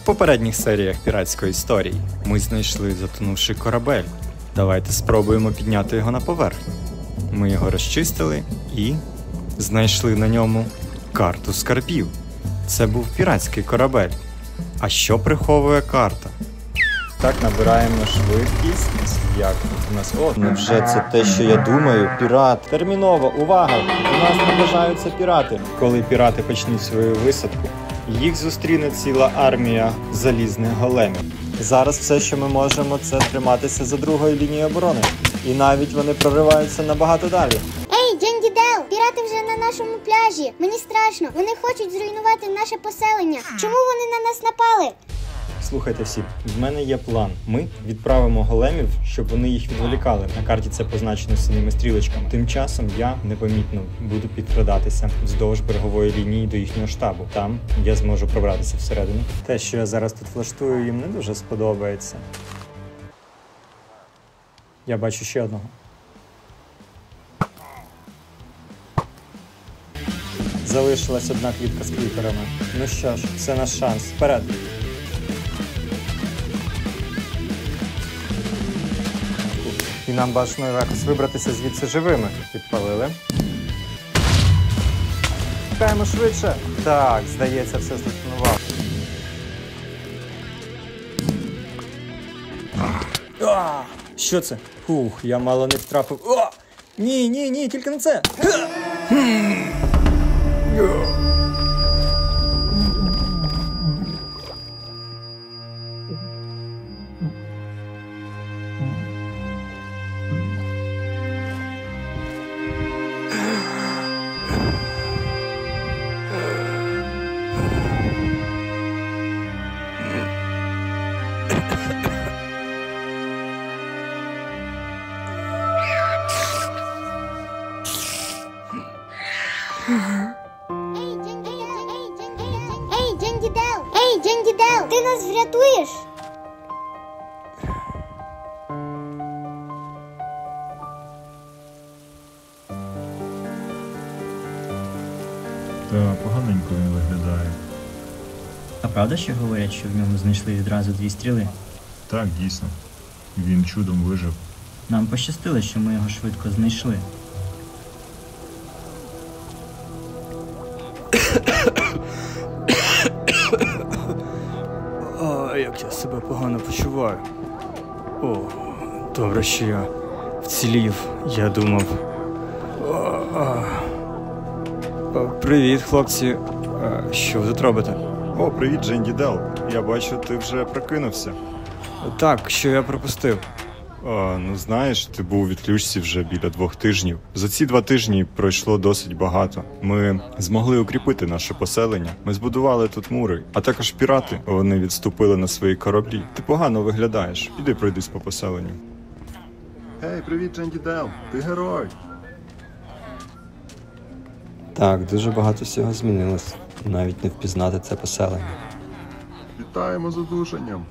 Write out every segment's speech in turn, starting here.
В попередніх серіях піратської історії ми знайшли затонувший корабель. Давайте спробуємо підняти його на поверхню. Ми його розчистили і знайшли на ньому карту скарбів. Це був піратський корабель. А що приховує карта? Так, набираємо швидкість. Як тут у нас? О, невже це те, що я думаю? Пірат! Терміново, увага! У нас наближаються пірати. Коли пірати почнуть свою висадку, їх зустріне ціла армія залізних големів. Зараз все, що ми можемо, це триматися за другою лінією оборони. І навіть вони прориваються набагато далі. Ей, Дженді Дел! Пірати вже на нашому пляжі. Мені страшно. Вони хочуть зруйнувати наше поселення. Чому вони на нас напали? Слухайте всі, в мене є план. Ми відправимо големів, щоб вони їх відволікали. На карті це позначено синими стрілочками. Тим часом я непомітно буду підкрадатися вздовж берегової лінії до їхнього штабу. Там я зможу пробратися всередину. Те, що я зараз тут влаштую, їм не дуже сподобається. Я бачу ще одного. Залишилась одна клітка з кріперами. Ну що ж, це наш шанс. Вперед! І нам бажано якось вибратися звідси живими. Підпалили. Чекаємо швидше. Так, здається, все здетонувало. Що це? Фух, я мало не втрапив. Ні, тільки не це. Ей, Дженді Дел! Ти нас врятуєш? Та поганенько він виглядає. А правда, що говорять, що в ньому знайшли відразу 2 стріли? Так, дійсно. Він чудом вижив. Нам пощастило, що ми його швидко знайшли. Як я себе погано почуваю. О, добре, що я вцілів, я думав. Привіт, хлопці. Що ви тут робите? О, привіт, Дженді Дел. Я бачу, ти вже прокинувся. Так, що я пропустив? Ну знаєш, ти був у відключці вже біля 2 тижнів. За ці 2 тижні пройшло досить багато. Ми змогли укріпити наше поселення. Ми збудували тут мури, а також пірати. Вони відступили на свої кораблі. Ти погано виглядаєш. Піди пройдись по поселенню. Гей, привіт, Дженді Дел. Ти герой. Так, дуже багато всього змінилось. Навіть не впізнати це поселення. Вітаємо з одужанням.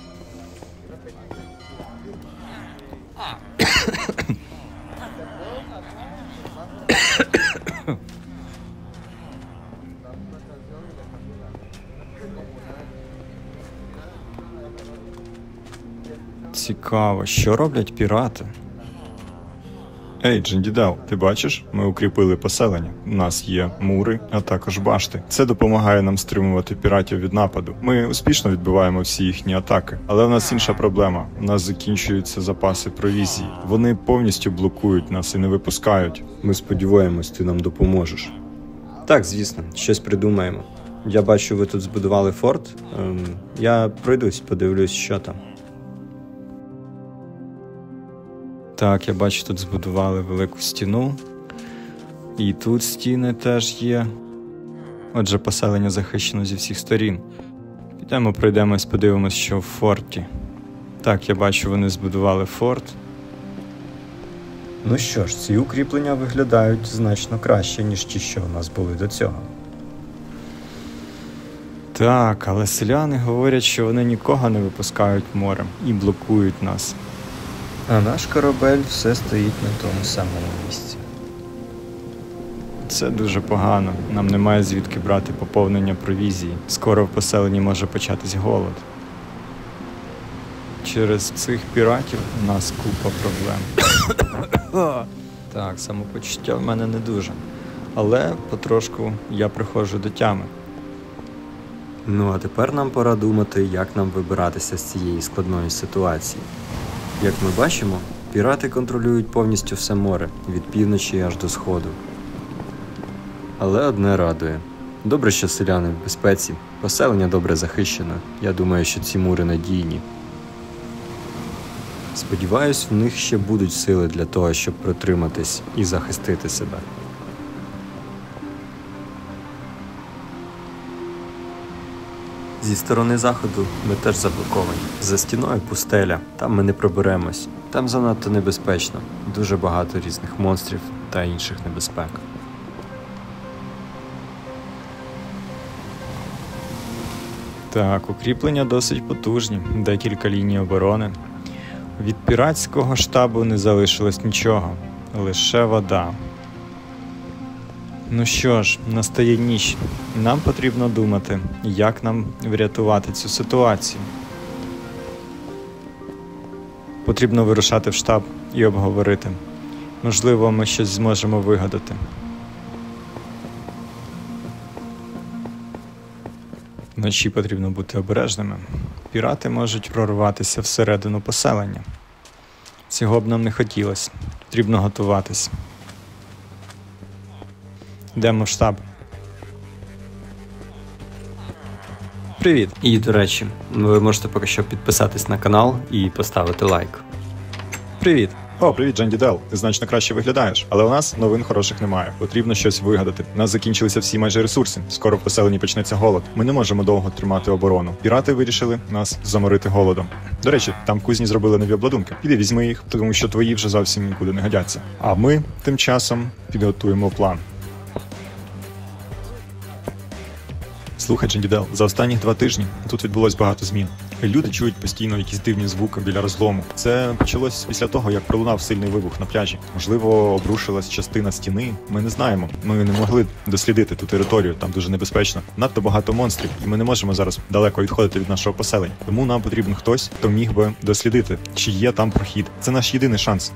Цікаво, що роблять пірати? Ей, Дженді Дел, ти бачиш? Ми укріпили поселення. У нас є мури, а також башти. Це допомагає нам стримувати піратів від нападу. Ми успішно відбиваємо всі їхні атаки. Але в нас інша проблема. У нас закінчуються запаси провізії. Вони повністю блокують нас і не випускають. Ми сподіваємось, ти нам допоможеш. Так, звісно, щось придумаємо. Я бачу, ви тут збудували форт. Я пройдусь, подивлюсь, що там. Так, я бачу, тут збудували велику стіну. І тут стіни теж є. Отже, поселення захищено зі всіх сторін. Підемо, пройдемось, подивимось, що в форті. Так, я бачу, вони збудували форт. Ну що ж, ці укріплення виглядають значно краще, ніж ті, що у нас були до цього. Так, але селяни говорять, що вони нікого не випускають морем і блокують нас. А наш корабель все стоїть на тому самому місці. Це дуже погано. Нам немає звідки брати поповнення провізії. Скоро в поселенні може початись голод. Через цих піратів у нас купа проблем. Так, самопочуття в мене не дуже. Але потрошку я приходжу до тями. Ну а тепер нам пора думати, як нам вибиратися з цієї складної ситуації. Як ми бачимо, пірати контролюють повністю все море, від півночі аж до сходу. Але одне радує. Добре, що селяни в безпеці, поселення добре захищено. Я думаю, що ці мури надійні. Сподіваюсь, в них ще будуть сили для того, щоб протриматись і захистити себе. Зі сторони заходу ми теж заблоковані. За стіною пустеля, там ми не проберемось. Там занадто небезпечно, дуже багато різних монстрів та інших небезпек. Так, укріплення досить потужні, декілька ліній оборони. Від піратського штабу не залишилось нічого, лише вода. Ну що ж, настає ніч. Нам потрібно думати, як нам врятувати цю ситуацію. Потрібно вирушати в штаб і обговорити. Можливо, ми щось зможемо вигадати. Вночі потрібно бути обережними. Пірати можуть прорватися всередину поселення. Цього б нам не хотілося. Потрібно готуватись. Йдемо в штаб. Привіт! І, до речі, ви можете поки що підписатись на канал і поставити лайк. Привіт! О, привіт, Дженді Дел. Ти значно краще виглядаєш. Але у нас новин хороших немає. Потрібно щось вигадати. У нас закінчилися всі майже ресурси. Скоро в поселенні почнеться голод. Ми не можемо довго тримати оборону. Пірати вирішили нас заморити голодом. До речі, там в кузні зробили нові обладунки. Піди візьми їх, тому що твої вже зовсім нікуди не годяться. А ми тим часом підготуємо план. Слухай, Дженді Дел, за останні 2 тижні тут відбулось багато змін. Люди чують постійно якісь дивні звуки біля розлому. Це почалось після того, як пролунав сильний вибух на пляжі. Можливо, обрушилась частина стіни. Ми не знаємо. Ми не могли дослідити ту територію, там дуже небезпечно. Надто багато монстрів, і ми не можемо зараз далеко відходити від нашого поселення. Тому нам потрібен хтось, хто міг би дослідити, чи є там прохід. Це наш єдиний шанс.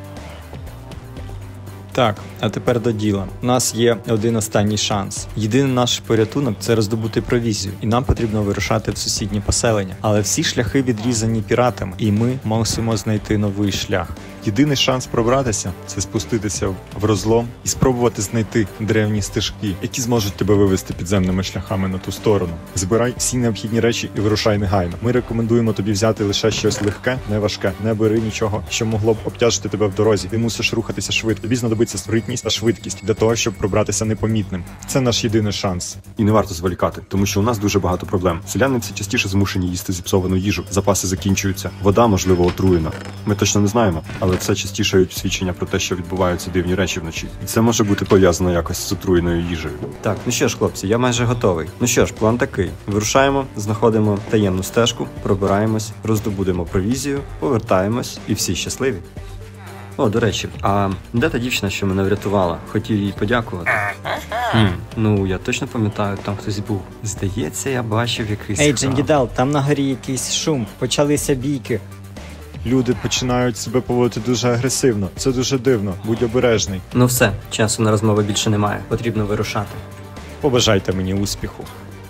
Так, а тепер до діла. У нас є один останній шанс. Єдиний наш порятунок – це роздобути провізію. І нам потрібно вирушати в сусідні поселення. Але всі шляхи відрізані піратами, і ми мусимо знайти новий шлях. Єдиний шанс пробратися – це спуститися в розлом і спробувати знайти древні стежки, які зможуть тебе вивести підземними шляхами на ту сторону. Збирай всі необхідні речі і вирушай негайно. Ми рекомендуємо тобі взяти лише щось легке, не важке. Не бери нічого, що могло б обтяжити тебе в дорозі. Ти мусиш рухатися швидко. Тобі знадобиться спритність та швидкість для того, щоб пробратися непомітним. Це наш єдиний шанс. І не варто зволікати, тому що у нас дуже багато проблем. Селяни все частіше змушені їсти зіпсовану їжу, запаси закінчуються, вода, можливо, отруєна. Ми точно не знаємо, але все частішають свідчення про те, що відбуваються дивні речі вночі. І це може бути пов'язано якось з отруєною їжею. Так, ну що ж, хлопці, я майже готовий. Ну що ж, план такий. Вирушаємо, знаходимо таємну стежку, пробираємось, роздобудемо провізію, повертаємось і всі щасливі. О, до речі, а де та дівчина, що мене врятувала? Хотів їй подякувати. Ну, я точно пам'ятаю, там хтось був. Здається, я бачив якийсь Ей, храм. Дженді Дел, там на горі якийсь шум, почалися бійки. Люди починають себе поводити дуже агресивно. Це дуже дивно. Будь обережний. Ну все, часу на розмови більше немає. Потрібно вирушати. Побажайте мені успіху.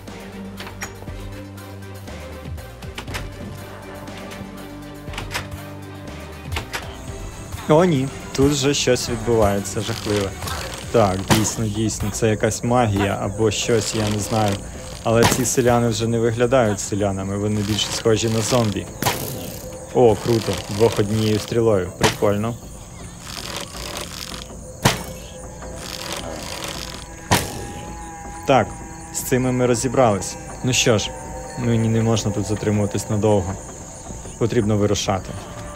О, ні, тут вже щось відбувається жахливе. Так, дійсно, це якась магія або щось, я не знаю. Але ці селяни вже не виглядають селянами, вони більше схожі на зомбі. О, круто, 2 однією стрілою, прикольно. Так, з цими ми розібрались. Ну що ж, мені не можна тут затримуватись надовго. Потрібно вирушати.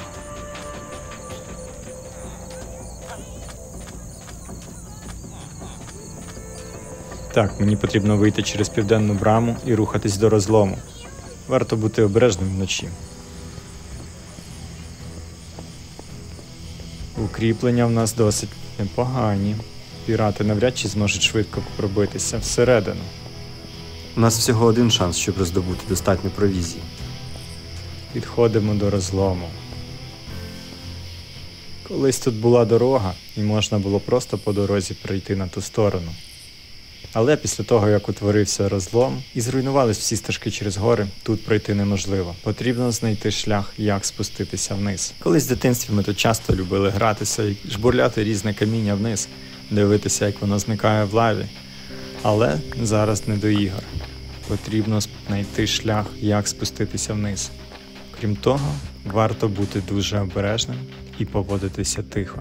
Так, мені потрібно вийти через південну браму і рухатись до розлому. Варто бути обережним вночі. Укріплення в нас досить непогані. Пірати навряд чи зможуть швидко пробитися всередину. У нас всього один шанс, щоб роздобути достатньо провізії. Підходимо до розлому. Колись тут була дорога, і можна було просто по дорозі прийти на ту сторону. Але після того, як утворився розлом і зруйнувались всі стежки через гори, тут пройти неможливо. Потрібно знайти шлях, як спуститися вниз. Колись в дитинстві ми тут часто любили гратися і жбурляти різне каміння вниз, дивитися, як воно зникає в лаві. Але зараз не до ігор. Потрібно знайти шлях, як спуститися вниз. Крім того, варто бути дуже обережним і поводитися тихо.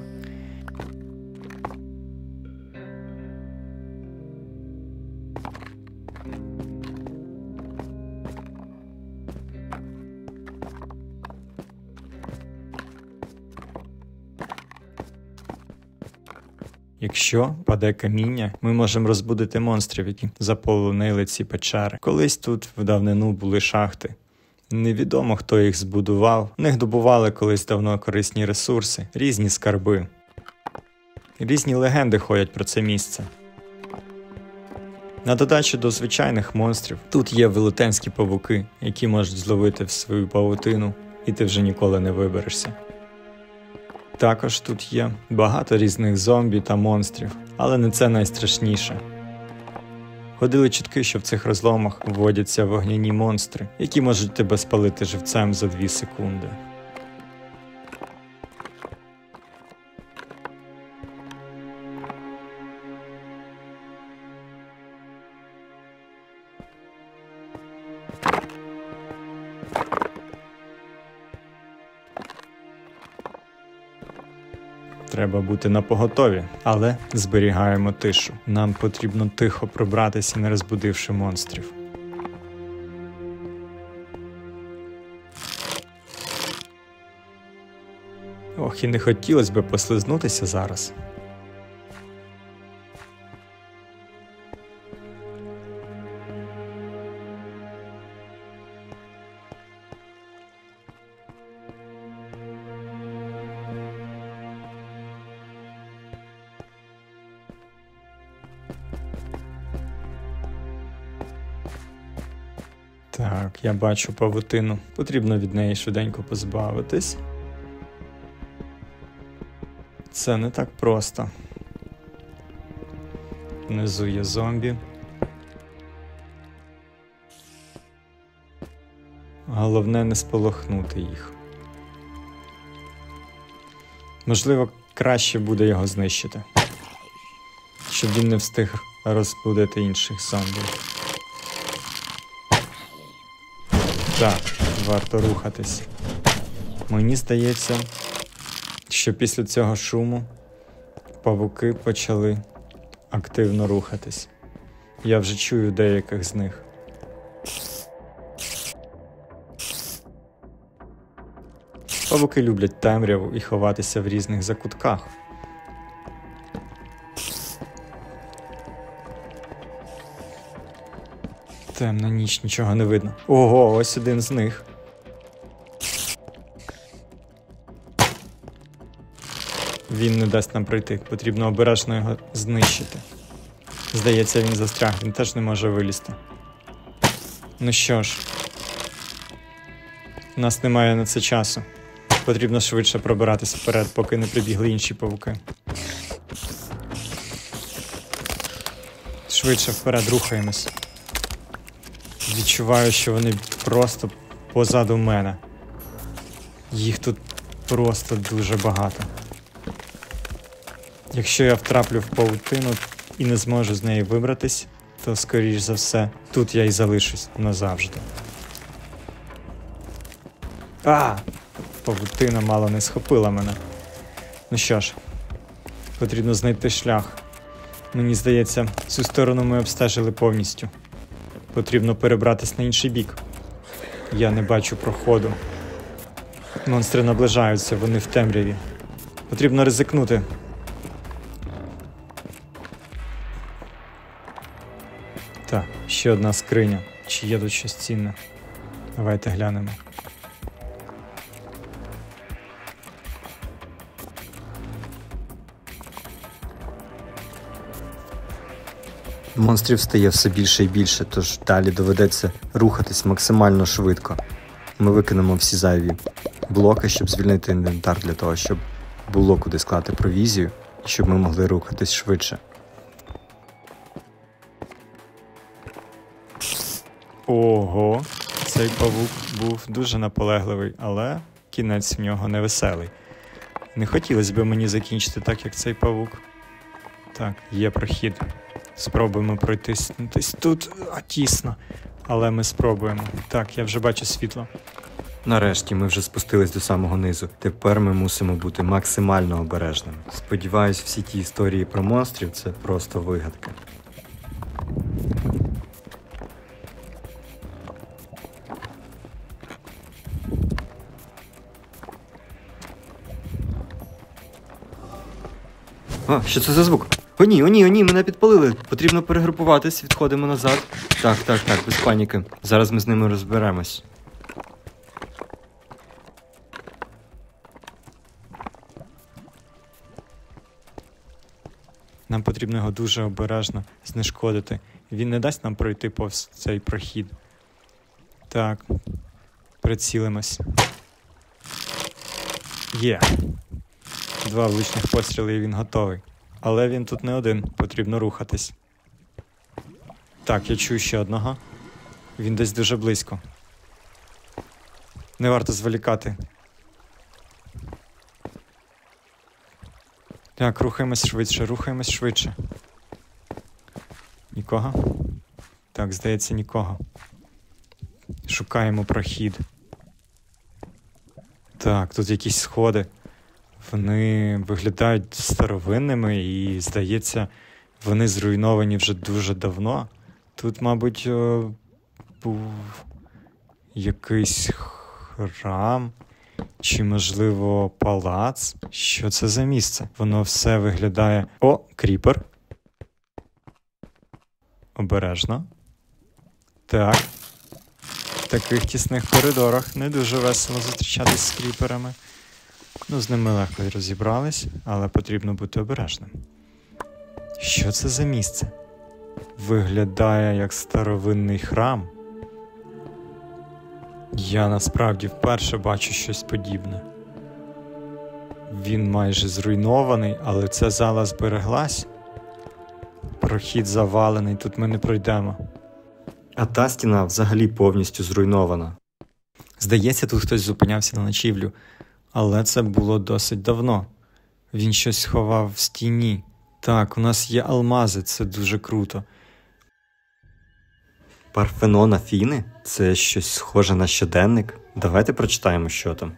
Якщо паде каміння, ми можемо розбудити монстрів, які заполонили ці печери. Колись тут в давнину були шахти. Невідомо, хто їх збудував. В них добували колись давно корисні ресурси, різні скарби. Різні легенди ходять про це місце. На додачу до звичайних монстрів, тут є велетенські павуки, які можуть зловити в свою павутину, і ти вже ніколи не виберешся. Також тут є багато різних зомбі та монстрів, але не це найстрашніше. Ходили чутки, що в цих розломах вводяться вогняні монстри, які можуть тебе спалити живцем за 2 секунди. Треба бути напоготові, але зберігаємо тишу. Нам потрібно тихо пробратися, не розбудивши монстрів. Ох, і не хотілося б послизнутися зараз. Так, я бачу павутину. Потрібно від неї швиденько позбавитись. Це не так просто. Внизу є зомбі. Головне не сполохнути їх. Можливо, краще буде його знищити, щоб він не встиг розбудити інших зомбі. Так, варто рухатись. Мені здається, що після цього шуму павуки почали активно рухатись. Я вже чую деяких з них. Павуки люблять темряву і ховатися в різних закутках. Темна ніч, нічого не видно. Ого, ось один з них. Він не дасть нам пройти, потрібно обережно його знищити. Здається, він застряг, він теж не може вилізти. Ну що ж, у нас немає на це часу. Потрібно швидше пробиратися вперед, поки не прибігли інші павуки. Швидше вперед рухаємось. Відчуваю, що вони просто позаду мене. Їх тут просто дуже багато. Якщо я втраплю в павутину і не зможу з неї вибратись, то, скоріш за все, тут я і залишусь назавжди. Павутина мало не схопила мене. Ну що ж, потрібно знайти шлях. Мені здається, цю сторону ми обстежили повністю. Потрібно перебратись на інший бік. Я не бачу проходу. Монстри наближаються, вони в темряві. Потрібно ризикнути. Так, ще одна скриня. Чи є тут щось цінне? Давайте глянемо. Монстрів стає все більше і більше, тож далі доведеться рухатись максимально швидко. Ми викинемо всі зайві блоки, щоб звільнити інвентар для того, щоб було куди склати провізію і щоб ми могли рухатись швидше. Ого, цей павук був дуже наполегливий, але кінець в нього невеселий. Не хотілося б мені закінчити так, як цей павук. Так, є прохід. Спробуємо пройтись десь тут, тісно. Але ми спробуємо. Так, я вже бачу світло. Нарешті ми вже спустились до самого низу. Тепер ми мусимо бути максимально обережними. Сподіваюсь, всі ті історії про монстрів – це просто вигадки. Що це за звук? О ні, мене підпалили. Потрібно перегрупуватись, відходимо назад. Так, без паніки. Зараз ми з ними розберемось. Нам потрібно його дуже обережно знешкодити. Він не дасть нам пройти повз цей прохід. Так, прицілимось. Є. 2 влучних постріли і він готовий. Але він тут не один, потрібно рухатись. Так, я чую ще одного. Він десь дуже близько. Не варто зволікати. Так, рухаємось швидше. Нікого? Так, здається, нікого. Шукаємо прохід. Так, тут якісь сходи. Вони виглядають старовинними і, здається, вони зруйновані вже дуже давно. Тут, мабуть, був якийсь храм чи, можливо, палац. Що це за місце? Воно все виглядає... О, кріпер. Обережно. Так. В таких тісних коридорах не дуже весело зустрічатись з кріперами. З ними легко розібрались, але потрібно бути обережним. Що це за місце? Виглядає як старовинний храм. Я насправді вперше бачу щось подібне. Він майже зруйнований, але ця зала збереглась. Прохід завалений, тут ми не пройдемо. А та стіна взагалі повністю зруйнована. Здається, тут хтось зупинявся на ночівлю. Але це було досить давно. Він щось сховав в стіні. Так, у нас є алмази, це дуже круто. Парфенон Афіни? Це щось схоже на щоденник? Давайте прочитаємо, що там.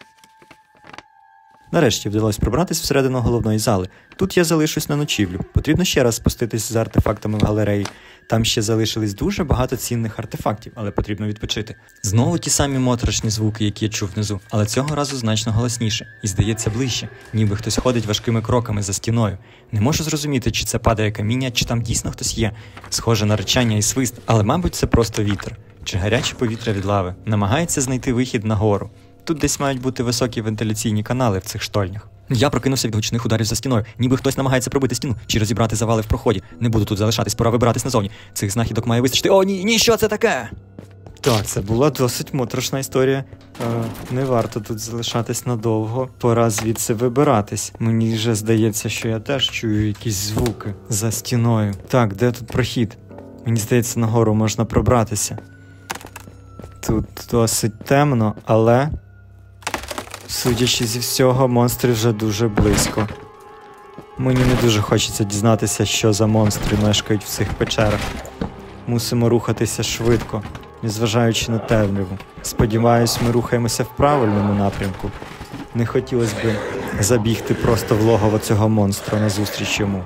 Нарешті вдалося пробратись всередину головної зали. Тут я залишусь на ночівлю. Потрібно ще раз спуститись з артефактами в галереї. Там ще залишились дуже багато цінних артефактів, але потрібно відпочити. Знову ті самі моторошні звуки, які я чув внизу, але цього разу значно голосніше. І здається ближче, ніби хтось ходить важкими кроками за стіною. Не можу зрозуміти, чи це падає каміння, чи там дійсно хтось є. Схоже на ричання і свист, але мабуть це просто вітер. Чи гаряче повітря від лави. Намагається знайти вихід нагору. Тут десь мають бути високі вентиляційні канали в цих штольнях. Я прокинувся від гучних ударів за стіною, ніби хтось намагається пробити стіну чи розібрати завали в проході. Не буду тут залишатись, пора вибиратись назовні. Цих знахідок має вистачити. О, ні, що це таке? Так, це була досить моторошна історія. Не варто тут залишатись надовго. Пора звідси вибиратись. Мені вже здається, що я теж чую якісь звуки за стіною. Так, де тут прохід? Мені здається, нагору можна пробратися. Тут досить темно, але... Судячи зі всього, монстри вже дуже близько. Мені не дуже хочеться дізнатися, що за монстри мешкають в цих печерах. Мусимо рухатися швидко, незважаючи на темряву. Сподіваюсь, ми рухаємося в правильному напрямку. Не хотілося б забігти просто в логово цього монстра назустріч йому.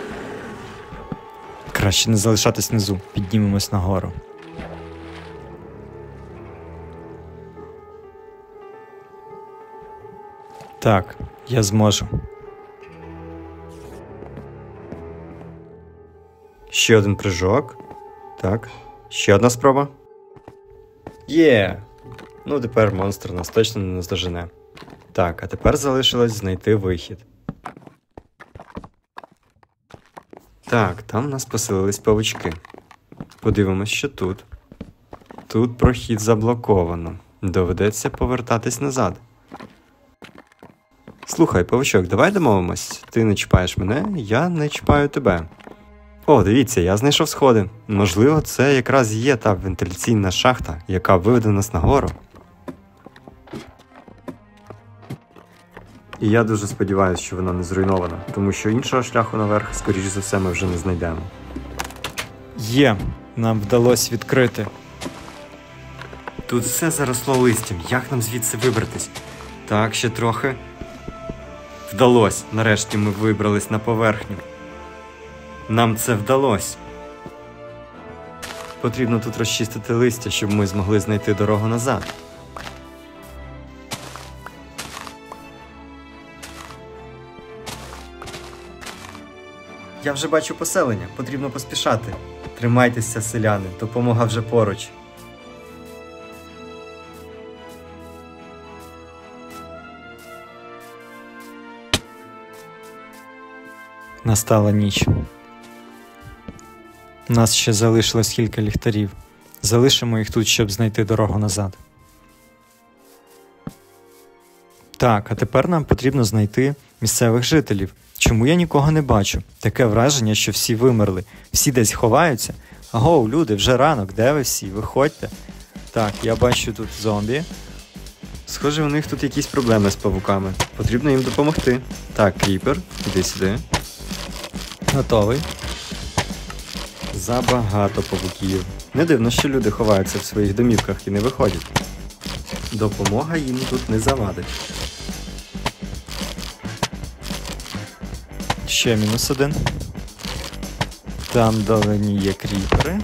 Краще не залишатись внизу, піднімемось нагору. Так, я зможу. Ще один прыжок. Так, ще одна спроба. Є! Ну, тепер монстр нас точно не наздожене. Так, а тепер залишилось знайти вихід. Так, там у нас поселились павучки. Подивимось, що тут. Тут прохід заблоковано. Доведеться повертатись назад. Слухай, павучок, давай домовимось. Ти не чіпаєш мене, я не чіпаю тебе. О, дивіться, я знайшов сходи. Можливо, це якраз є та вентиляційна шахта, яка виведе нас нагору. І я дуже сподіваюся, що вона не зруйнована, тому що іншого шляху наверх, скоріш за все, ми вже не знайдемо. Є, нам вдалося відкрити. Тут все заросло листям, як нам звідси вибратись? Так, ще трохи. Вдалося, нарешті ми вибрались на поверхню. Нам це вдалося. Потрібно тут розчистити листя, щоб ми змогли знайти дорогу назад. Я вже бачу поселення, потрібно поспішати. Тримайтеся, селяни, допомога вже поруч. Настала ніч. У нас ще залишилось кілька ліхтарів. Залишимо їх тут, щоб знайти дорогу назад. Так, а тепер нам потрібно знайти місцевих жителів. Чому я нікого не бачу? Таке враження, що всі вимерли. Всі десь ховаються. Агоу, люди, вже ранок, де ви всі? Виходьте. Так, я бачу тут зомбі. Схоже, у них тут якісь проблеми з павуками. Потрібно їм допомогти. Так, кріпер, іди сюди. Готовий. Забагато павуків. Не дивно, що люди ховаються в своїх домівках і не виходять. Допомога їм тут не завадить. Ще -1. Там долині є кріпери.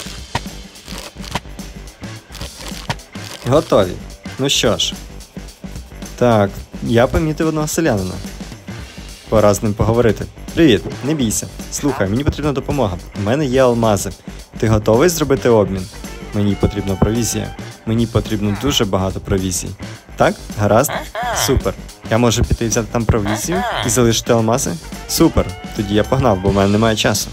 Готові. Ну що ж. Так, я помітив одного селянина. Пора з ним поговорити. Привіт, не бійся. Слухай, мені потрібна допомога. У мене є алмази. Ти готовий зробити обмін? Мені потрібна провізія. Мені потрібно дуже багато провізії. Так? Гаразд? Супер. Я можу піти взяти там провізію і залишити алмази? Супер. Тоді я погнав, бо в мене немає часу.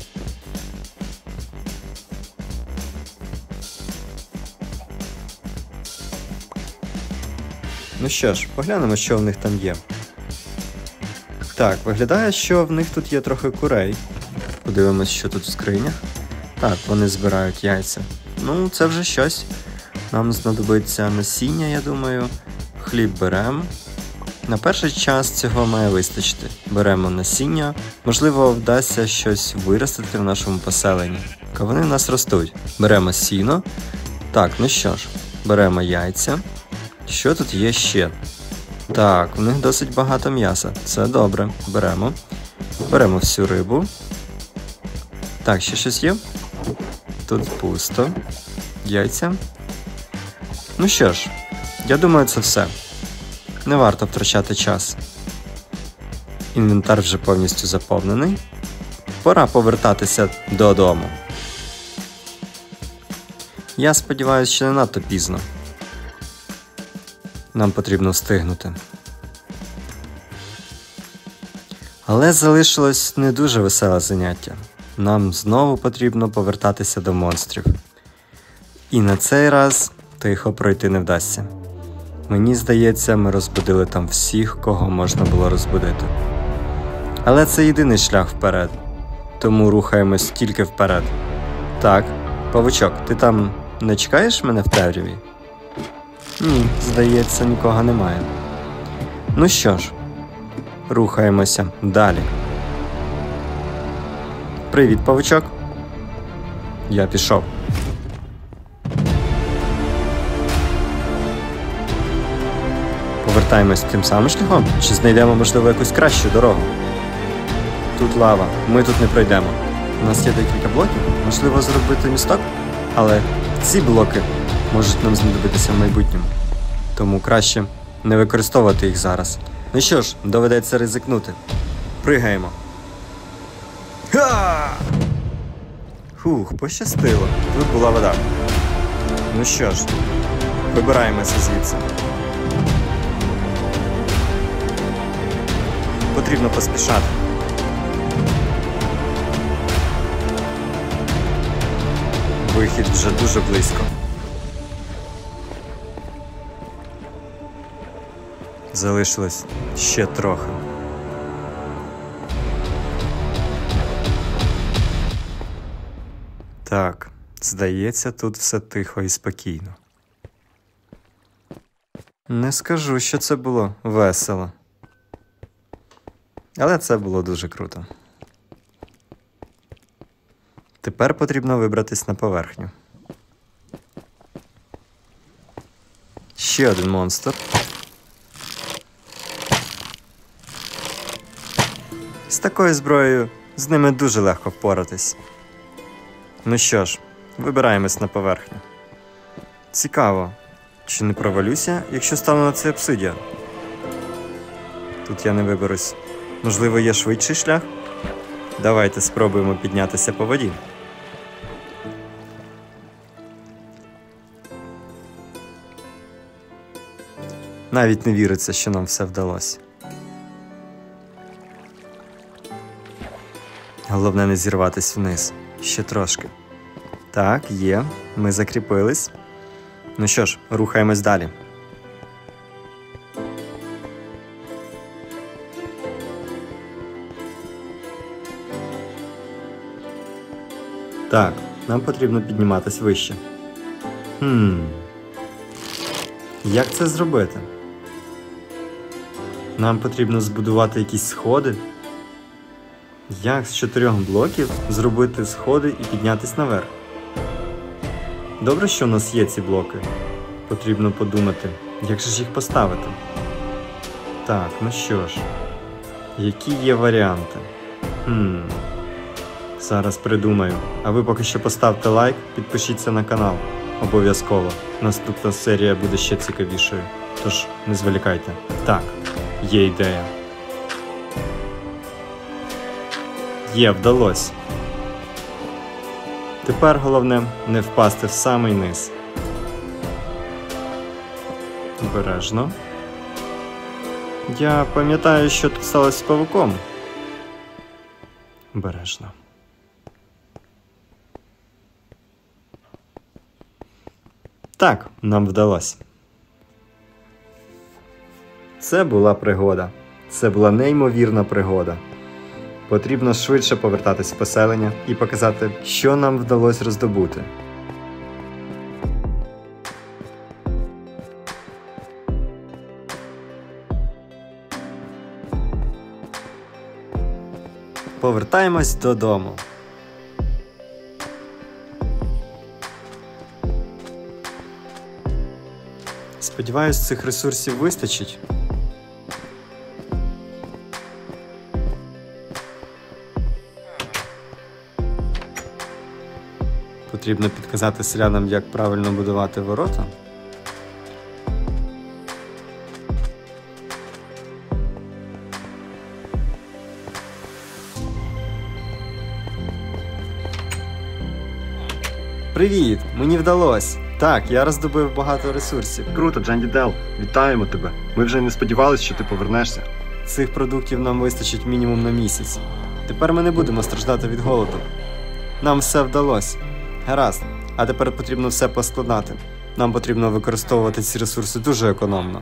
Ну що ж, поглянемо, що в них там є. Так, виглядає, що в них тут є трохи курей. Подивимось, що тут в скринях. Так, вони збирають яйця. Ну, це вже щось. Нам знадобиться насіння, я думаю. Хліб беремо. На перший час цього має вистачити. Беремо насіння. Можливо, вдасться щось виростити в нашому поселенні. Вони в нас ростуть. Беремо сіно. Так, ну що ж, беремо яйця. Що тут є ще? Так, у них досить багато м'яса. Це добре. Беремо. Беремо всю рибу. Так, ще щось є? Тут пусто. Яйця. Ну що ж, я думаю, це все. Не варто втрачати час. Інвентар вже повністю заповнений. Пора повертатися додому. Я сподіваюся, що не надто пізно. Нам потрібно встигнути. Але залишилось не дуже веселе заняття. Нам знову потрібно повертатися до монстрів. І на цей раз тихо пройти не вдасться. Мені здається, ми розбудили там всіх, кого можна було розбудити. Але це єдиний шлях вперед. Тому рухаємось тільки вперед. Так, павучок, ти там не чекаєш мене в темряві? Ні, здається, нікого немає. Ну що ж, рухаємося далі. Привіт, павучок. Я пішов. Повертаємось тим самим шляхом? Чи знайдемо, можливо, якусь кращу дорогу? Тут лава, ми тут не пройдемо. У нас є декілька блоків, можливо, зробити місток? Але ці блоки можуть нам знадобитися в майбутньому. Тому краще не використовувати їх зараз. Ну що ж, доведеться ризикнути. Пригаємо. Ха! Хух, пощастило. Тут була вода. Ну що ж, вибираємося звідси. Потрібно поспішати. Вихід вже дуже близько. Залишилось ще трохи. Так, здається, тут все тихо і спокійно. Не скажу, що це було весело. Але це було дуже круто. Тепер потрібно вибратись на поверхню. Ще один монстр. З такою зброєю з ними дуже легко впоратись. Ну що ж, вибираємось на поверхню. Цікаво, чи не провалюся, якщо стану на цей обсидіан? Тут я не виберусь. Можливо, є швидший шлях? Давайте спробуємо піднятися по воді. Навіть не віриться, що нам все вдалося. Головне не зірватись вниз. Ще трошки. Так, є. Ми закріпились. Ну що ж, рухаємось далі. Так, нам потрібно підніматись вище. Як це зробити? Нам потрібно збудувати якісь сходи. Як з 4 блоків зробити сходи і піднятись наверх? Добре, що у нас є ці блоки. Потрібно подумати, як же ж їх поставити. Так, ну що ж. Які є варіанти? Зараз придумаю. А ви поки що поставте лайк, підпишіться на канал. Обов'язково. Наступна серія буде ще цікавішою. Тож, не зволікайте. Так, є ідея. Є, вдалося. Тепер головне не впасти в самий низ. Обережно. Я пам'ятаю, що тут сталося з павуком. Обережно. Так, нам вдалося. Це була пригода. Це була неймовірна пригода. Потрібно швидше повертатись в поселення і показати, що нам вдалося роздобути. Повертаємось додому. Сподіваюсь, цих ресурсів вистачить. Потрібно підказати селянам, як правильно будувати ворота. Привіт! Мені вдалося! Так, я роздобив багато ресурсів. Круто, Дженді Дел. Вітаємо тебе. Ми вже не сподівалися, що ти повернешся. Цих продуктів нам вистачить мінімум на місяць. Тепер ми не будемо страждати від голоду. Нам все вдалося. Гаразд. А тепер потрібно все поскладати. Нам потрібно використовувати ці ресурси дуже економно.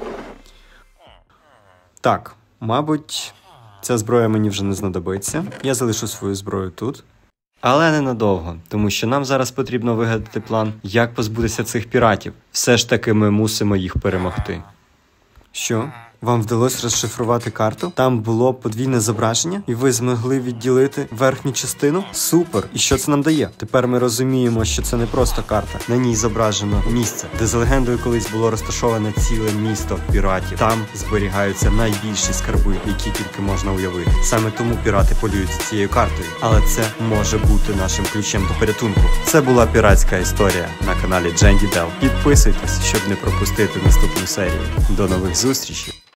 Так, мабуть, ця зброя мені вже не знадобиться. Я залишу свою зброю тут. Але ненадовго, тому що нам зараз потрібно вигадати план, як позбутися цих піратів. Все ж таки ми мусимо їх перемогти. Що? Вам вдалося розшифрувати карту? Там було подвійне зображення, і ви змогли відділити верхню частину? Супер! І що це нам дає? Тепер ми розуміємо, що це не просто карта. На ній зображено місце, де за легендою колись було розташоване ціле місто піратів. Там зберігаються найбільші скарби, які тільки можна уявити. Саме тому пірати полюють за цією картою. Але це може бути нашим ключем до порятунку. Це була піратська історія на каналі Дженді Дел. Підписуйтесь, щоб не пропустити наступну серію. До нових зустрічей!